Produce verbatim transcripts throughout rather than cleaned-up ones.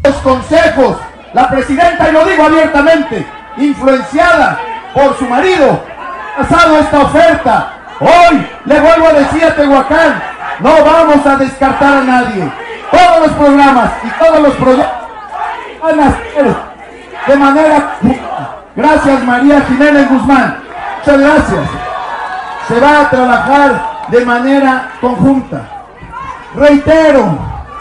Los consejos, la presidenta, y lo digo abiertamente, influenciada por su marido, ha pasado esta oferta. Hoy le vuelvo a decir a Tehuacán, no vamos a descartar a nadie. Todos los programas y todos los proyectos van a ser de manera... Gracias, María Jiménez Guzmán. Muchas gracias. Se va a trabajar de manera conjunta. Reitero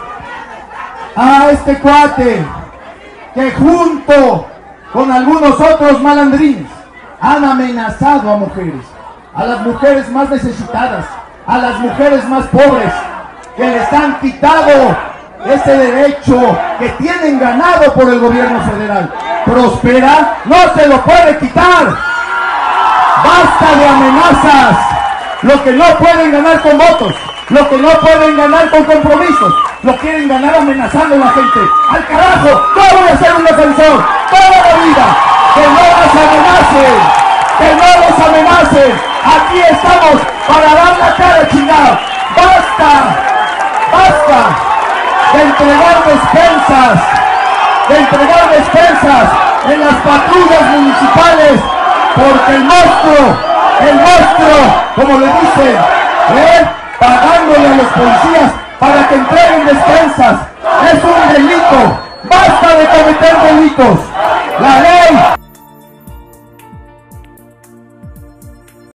a este cuate que junto con algunos otros malandrines han amenazado a mujeres, a las mujeres más necesitadas, a las mujeres más pobres, que les han quitado ese derecho que tienen ganado por el gobierno federal. Prospera no se lo puede quitar. Basta de amenazas. Lo que no pueden ganar con votos, lo que no pueden ganar con compromisos, lo quieren ganar amenazando a la gente. ¡Al carajo! ¡No voy a ser un defensor toda la vida! ¡Que no los amenacen! ¡Que no los amenacen! Aquí estamos para dar la cara, chingada. ¡Basta! ¡Basta! De entregar despensas, de entregar despensas en las patrullas municipales, porque el monstruo, el monstruo, como le dicen, ¿eh? pagándole a los policías para que entreguen despensas, es un delito. Basta de cometer delitos. La ley